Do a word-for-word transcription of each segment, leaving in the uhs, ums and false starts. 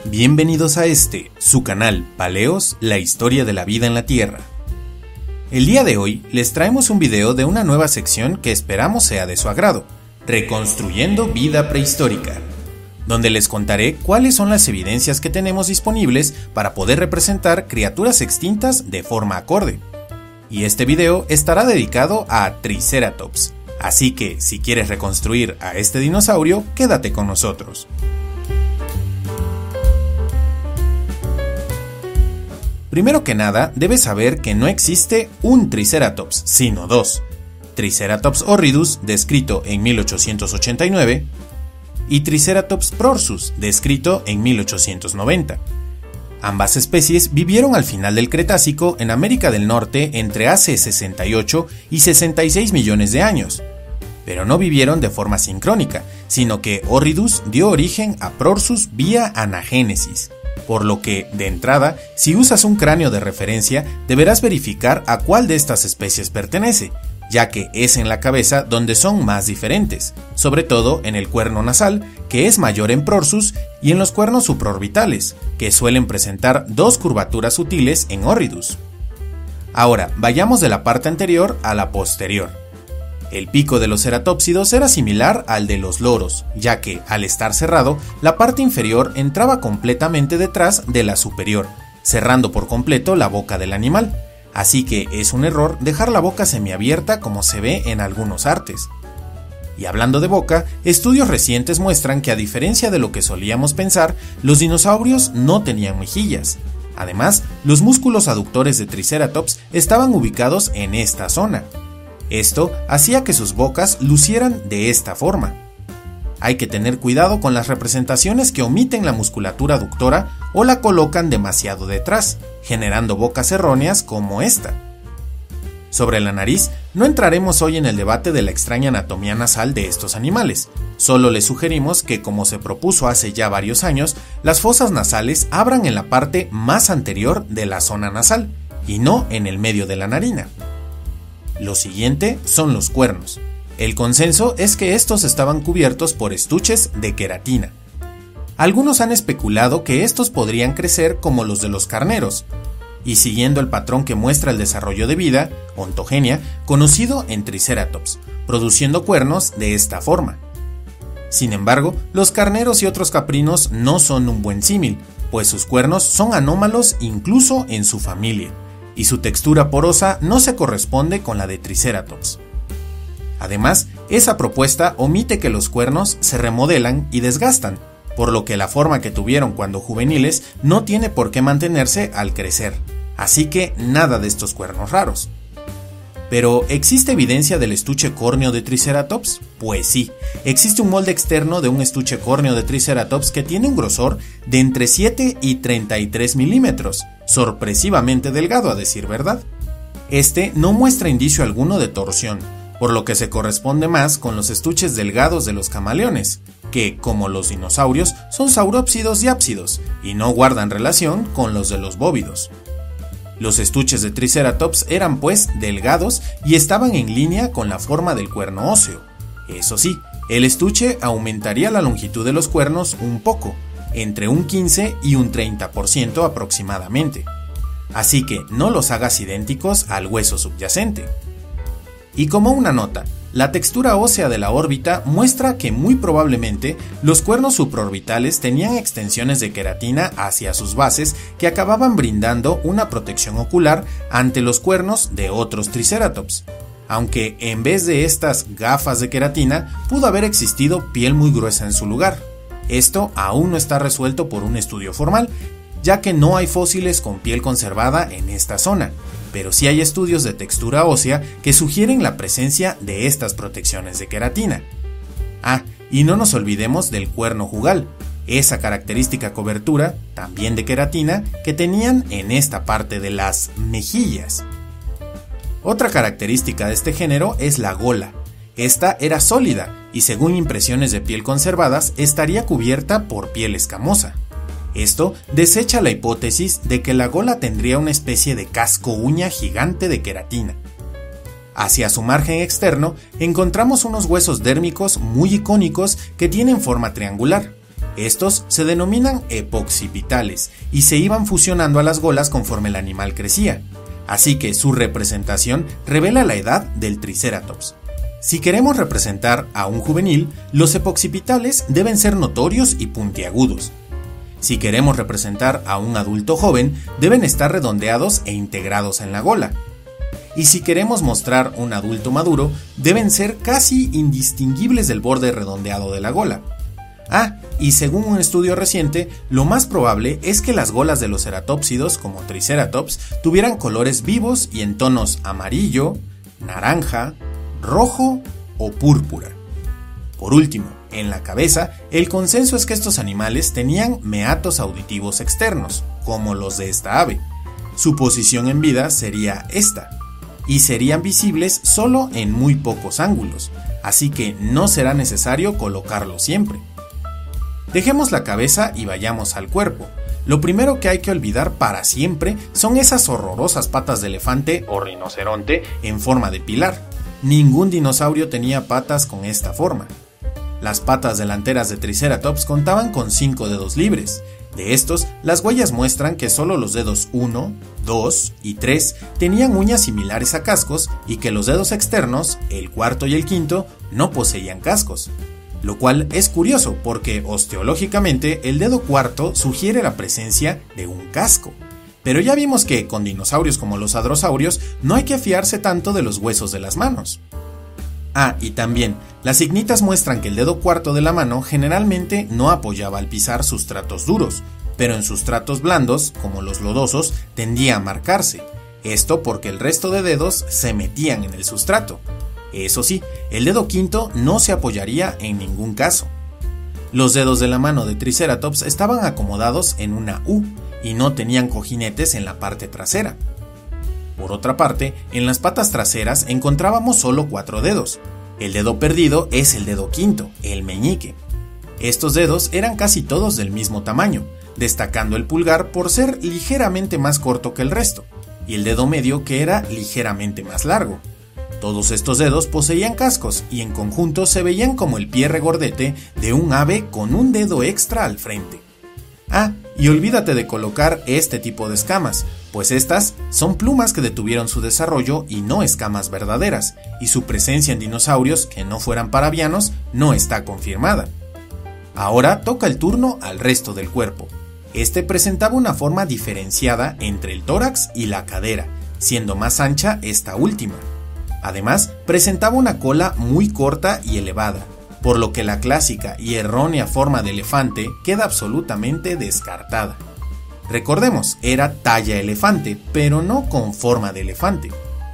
Bienvenidos a este, su canal Paleos, la historia de la vida en la Tierra. El día de hoy les traemos un video de una nueva sección que esperamos sea de su agrado, Reconstruyendo Vida Prehistórica, donde les contaré cuáles son las evidencias que tenemos disponibles para poder representar criaturas extintas de forma acorde. Y este video estará dedicado a Triceratops, así que si quieres reconstruir a este dinosaurio, quédate con nosotros. Primero que nada, debes saber que no existe un Triceratops, sino dos. Triceratops horridus, descrito en mil ochocientos ochenta y nueve, y Triceratops prorsus, descrito en mil ochocientos noventa. Ambas especies vivieron al final del Cretácico en América del Norte entre hace sesenta y ocho y sesenta y seis millones de años, pero no vivieron de forma sincrónica, sino que Horridus dio origen a Prorsus vía anagénesis. Por lo que, de entrada, si usas un cráneo de referencia, deberás verificar a cuál de estas especies pertenece, ya que es en la cabeza donde son más diferentes, sobre todo en el cuerno nasal, que es mayor en Prorsus, y en los cuernos supraorbitales, que suelen presentar dos curvaturas sutiles en Horridus. Ahora, vayamos de la parte anterior a la posterior. El pico de los ceratópsidos era similar al de los loros, ya que, al estar cerrado, la parte inferior entraba completamente detrás de la superior, cerrando por completo la boca del animal, así que es un error dejar la boca semiabierta como se ve en algunos artes. Y hablando de boca, estudios recientes muestran que a diferencia de lo que solíamos pensar, los dinosaurios no tenían mejillas. Además, los músculos aductores de Triceratops estaban ubicados en esta zona. Esto hacía que sus bocas lucieran de esta forma. Hay que tener cuidado con las representaciones que omiten la musculatura aductora o la colocan demasiado detrás, generando bocas erróneas como esta. Sobre la nariz, no entraremos hoy en el debate de la extraña anatomía nasal de estos animales, solo les sugerimos que, como se propuso hace ya varios años, las fosas nasales abran en la parte más anterior de la zona nasal, y no en el medio de la narina. Lo siguiente son los cuernos. El consenso es que estos estaban cubiertos por estuches de queratina. Algunos han especulado que estos podrían crecer como los de los carneros, y siguiendo el patrón que muestra el desarrollo de vida, ontogenia, conocido en Triceratops, produciendo cuernos de esta forma. Sin embargo, los carneros y otros caprinos no son un buen símil, pues sus cuernos son anómalos incluso en su familia, y su textura porosa no se corresponde con la de Triceratops. Además, esa propuesta omite que los cuernos se remodelan y desgastan, por lo que la forma que tuvieron cuando juveniles no tiene por qué mantenerse al crecer, así que nada de estos cuernos raros. ¿Pero existe evidencia del estuche córneo de Triceratops? Pues sí, existe un molde externo de un estuche córneo de Triceratops que tiene un grosor de entre siete y treinta y tres milímetros, sorpresivamente delgado a decir verdad. Este no muestra indicio alguno de torsión, por lo que se corresponde más con los estuches delgados de los camaleones, que, como los dinosaurios, son saurópsidos y ápsidos, y no guardan relación con los de los bóvidos. Los estuches de Triceratops eran pues delgados y estaban en línea con la forma del cuerno óseo. Eso sí, el estuche aumentaría la longitud de los cuernos un poco, entre un quince y un treinta por ciento aproximadamente. Así que no los hagas idénticos al hueso subyacente. Y como una nota, la textura ósea de la órbita muestra que muy probablemente los cuernos supraorbitales tenían extensiones de queratina hacia sus bases que acababan brindando una protección ocular ante los cuernos de otros Triceratops, aunque en vez de estas gafas de queratina pudo haber existido piel muy gruesa en su lugar. Esto aún no está resuelto por un estudio formal, ya que no hay fósiles con piel conservada en esta zona, pero sí hay estudios de textura ósea que sugieren la presencia de estas protecciones de queratina. Ah, y no nos olvidemos del cuerno jugal, esa característica cobertura, también de queratina, que tenían en esta parte de las mejillas. Otra característica de este género es la gola. Esta era sólida y, según impresiones de piel conservadas, estaría cubierta por piel escamosa. Esto desecha la hipótesis de que la gola tendría una especie de casco uña gigante de queratina. Hacia su margen externo encontramos unos huesos dérmicos muy icónicos que tienen forma triangular. Estos se denominan epoccipitales y se iban fusionando a las golas conforme el animal crecía, así que su representación revela la edad del Triceratops. Si queremos representar a un juvenil, los epoccipitales deben ser notorios y puntiagudos. Si queremos representar a un adulto joven, deben estar redondeados e integrados en la gola. Y si queremos mostrar un adulto maduro, deben ser casi indistinguibles del borde redondeado de la gola. Ah, y según un estudio reciente, lo más probable es que las golas de los ceratópsidos, como Triceratops, tuvieran colores vivos y en tonos amarillo, naranja, rojo o púrpura. Por último, en la cabeza, el consenso es que estos animales tenían meatos auditivos externos, como los de esta ave. Su posición en vida sería esta, y serían visibles solo en muy pocos ángulos, así que no será necesario colocarlo siempre. Dejemos la cabeza y vayamos al cuerpo. Lo primero que hay que olvidar para siempre son esas horrorosas patas de elefante o rinoceronte en forma de pilar. Ningún dinosaurio tenía patas con esta forma. Las patas delanteras de Triceratops contaban con cinco dedos libres. De estos, las huellas muestran que solo los dedos uno, dos y tres tenían uñas similares a cascos y que los dedos externos, el cuarto y el quinto, no poseían cascos. Lo cual es curioso porque osteológicamente el dedo cuarto sugiere la presencia de un casco. Pero ya vimos que con dinosaurios como los hadrosaurios no hay que fiarse tanto de los huesos de las manos. Ah, y también, las ignitas muestran que el dedo cuarto de la mano generalmente no apoyaba al pisar sustratos duros, pero en sustratos blandos, como los lodosos, tendía a marcarse. Esto porque el resto de dedos se metían en el sustrato. Eso sí, el dedo quinto no se apoyaría en ningún caso. Los dedos de la mano de Triceratops estaban acomodados en una U y no tenían cojinetes en la parte trasera. Por otra parte, en las patas traseras encontrábamos solo cuatro dedos. El dedo perdido es el dedo quinto, el meñique. Estos dedos eran casi todos del mismo tamaño, destacando el pulgar por ser ligeramente más corto que el resto, y el dedo medio que era ligeramente más largo. Todos estos dedos poseían cascos y en conjunto se veían como el pie regordete de un ave con un dedo extra al frente. Ah, y olvídate de colocar este tipo de escamas, pues estas son plumas que detuvieron su desarrollo y no escamas verdaderas, y su presencia en dinosaurios que no fueran parabianos no está confirmada. Ahora toca el turno al resto del cuerpo. Este presentaba una forma diferenciada entre el tórax y la cadera, siendo más ancha esta última. Además, presentaba una cola muy corta y elevada, por lo que la clásica y errónea forma de elefante queda absolutamente descartada. Recordemos, era talla elefante, pero no con forma de elefante.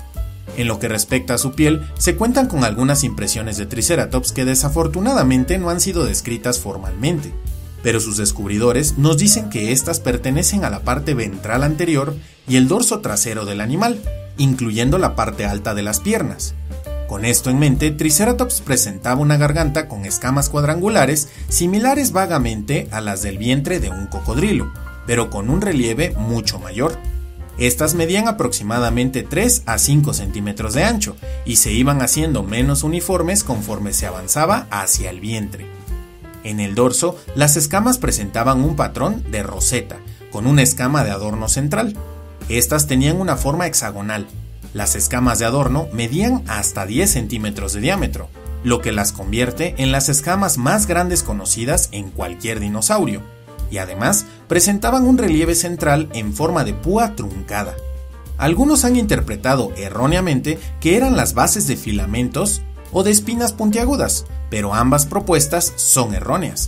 En lo que respecta a su piel, se cuentan con algunas impresiones de Triceratops que desafortunadamente no han sido descritas formalmente, pero sus descubridores nos dicen que estas pertenecen a la parte ventral anterior y el dorso trasero del animal, incluyendo la parte alta de las piernas. Con esto en mente, Triceratops presentaba una garganta con escamas cuadrangulares similares vagamente a las del vientre de un cocodrilo, pero con un relieve mucho mayor. Estas medían aproximadamente tres a cinco centímetros de ancho y se iban haciendo menos uniformes conforme se avanzaba hacia el vientre. En el dorso, las escamas presentaban un patrón de roseta, con una escama de adorno central. Estas tenían una forma hexagonal. Las escamas de adorno medían hasta diez centímetros de diámetro, lo que las convierte en las escamas más grandes conocidas en cualquier dinosaurio, y además presentaban un relieve central en forma de púa truncada. Algunos han interpretado erróneamente que eran las bases de filamentos o de espinas puntiagudas, pero ambas propuestas son erróneas.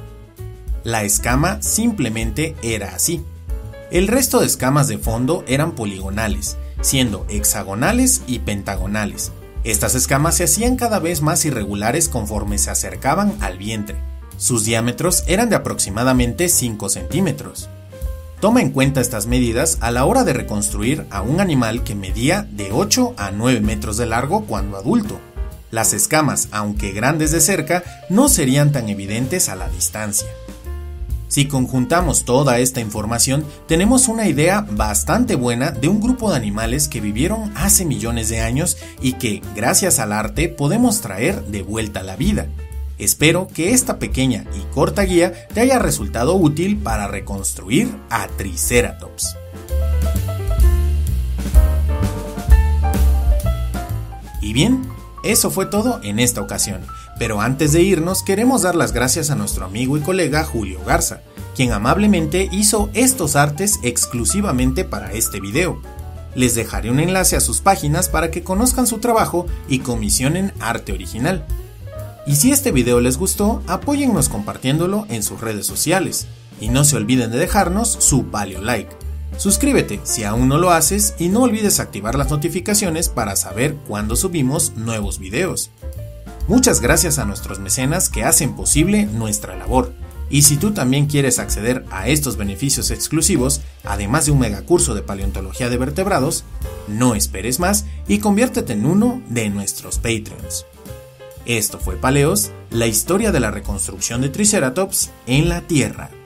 La escama simplemente era así. El resto de escamas de fondo eran poligonales, siendo hexagonales y pentagonales. Estas escamas se hacían cada vez más irregulares conforme se acercaban al vientre. Sus diámetros eran de aproximadamente cinco centímetros. Toma en cuenta estas medidas a la hora de reconstruir a un animal que medía de ocho a nueve metros de largo cuando adulto. Las escamas, aunque grandes de cerca, no serían tan evidentes a la distancia. Si conjuntamos toda esta información, tenemos una idea bastante buena de un grupo de animales que vivieron hace millones de años y que, gracias al arte, podemos traer de vuelta a la vida. Espero que esta pequeña y corta guía te haya resultado útil para reconstruir a Triceratops. Y bien, eso fue todo en esta ocasión, pero antes de irnos queremos dar las gracias a nuestro amigo y colega Julio Garza, quien amablemente hizo estos artes exclusivamente para este video. Les dejaré un enlace a sus páginas para que conozcan su trabajo y comisionen arte original. Y si este video les gustó, apóyennos compartiéndolo en sus redes sociales, y no se olviden de dejarnos su valio like. Suscríbete si aún no lo haces y no olvides activar las notificaciones para saber cuándo subimos nuevos videos. Muchas gracias a nuestros mecenas que hacen posible nuestra labor. Y si tú también quieres acceder a estos beneficios exclusivos, además de un megacurso de paleontología de vertebrados, no esperes más y conviértete en uno de nuestros Patreons. Esto fue Paleos, la historia de la reconstrucción de Triceratops en la Tierra.